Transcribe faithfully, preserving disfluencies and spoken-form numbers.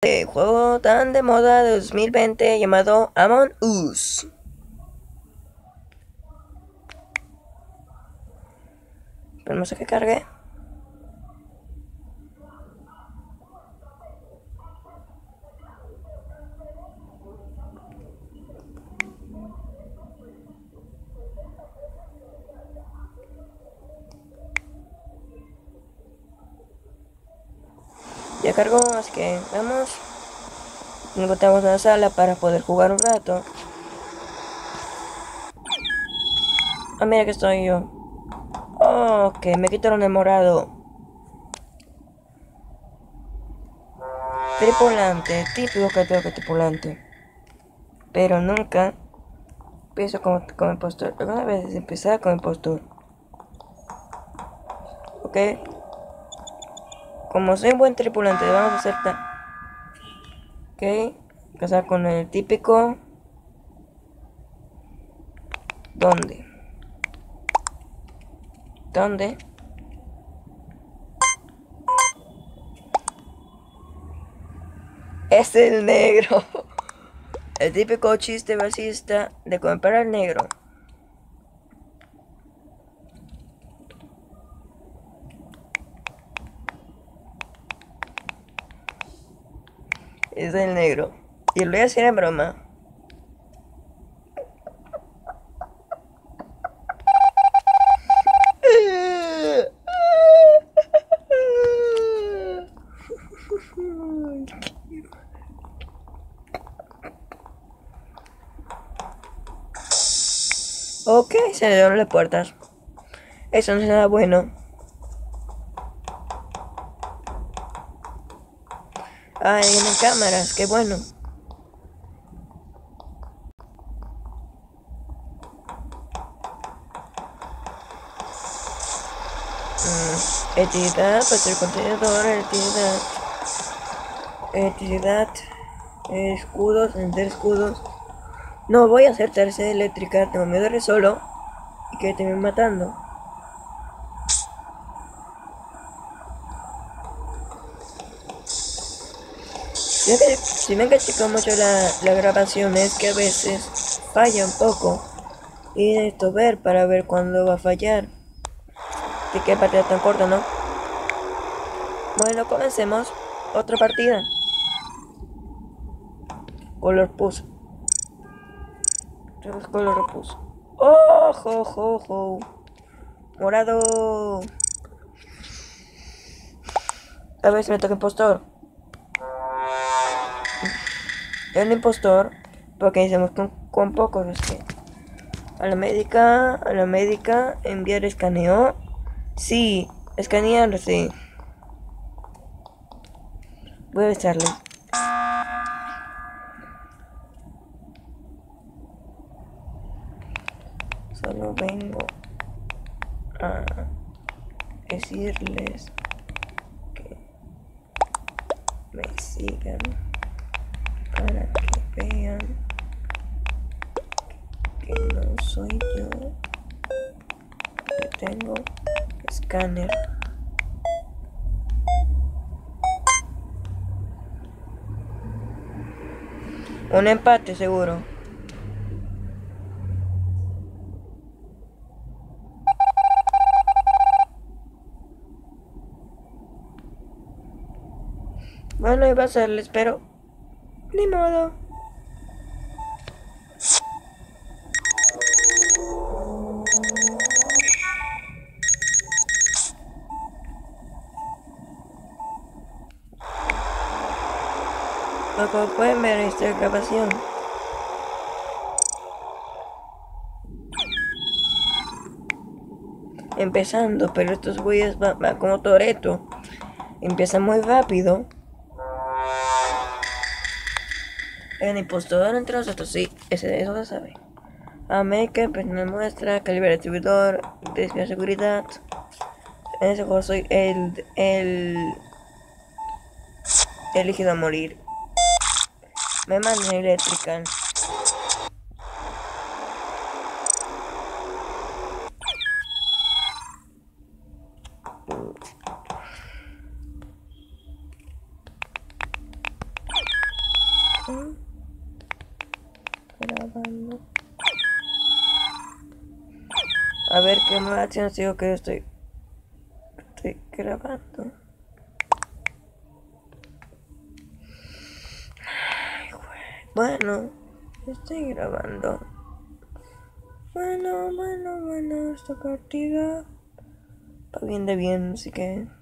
de juego tan de moda de dos mil veinte llamado Among Us. Esperemos a que cargue. Ya cargó, así que vamos. Encontramos una sala para poder jugar un rato. Ah, mira que estoy yo. Oh, ok, me quitaron el morado. Tripulante, típico que tengo que tripulante. Pero nunca empiezo como, como impostor. Algunas veces empezar como impostor. Ok. Como soy un buen tripulante, vamos a hacer tan. Ok. Empezar con el típico. ¿Dónde? ¿Dónde? Es el negro. El típico chiste racista de comprar al negro. Es el negro. Y lo voy a hacer en broma. Ok, se abrieron las puertas. Eso no es nada bueno. Ay, en cámaras, qué bueno. Mm, Electricidad, pues el contenedor, electricidad. Electricidad. Escudos, encender escudos. No voy a hacer tercera eléctrica, tengo miedo de solo y que te me matando. Si ven que, si ven que chico mucho la, la grabación es que a veces falla un poco y necesito ver para ver cuándo va a fallar. De qué partida tan corta, ¿no? Bueno, comencemos otra partida. Color pus. Color pus. ¡Oh, jo, jo, jo! Morado. A ver si me toca impostor. El impostor, porque hicimos con, con pocos, es que. A la médica, a la médica, enviar escaneo. Sí, escanear, sí. Voy a echarle. Solo vengo a decirles que me sigan para que vean que no soy yo, que tengo escáner. Un empate seguro. Bueno, iba a hacerles, pero ni modo. Como pueden ver esta grabación. Empezando, pero estos güeyes van va como Toreto. Empiezan muy rápido. El impostor entre nosotros, sí, ese, eso se sabe. A make pues nos muestra, calibre de distribuidor, de seguridad. En ese juego soy el, el elegido a morir. Me mandan eléctrica. grabando. Grabando. A ver qué más digo que estoy. Estoy grabando. Bueno, estoy grabando. Bueno, bueno, bueno, esta partida va bien de bien, así que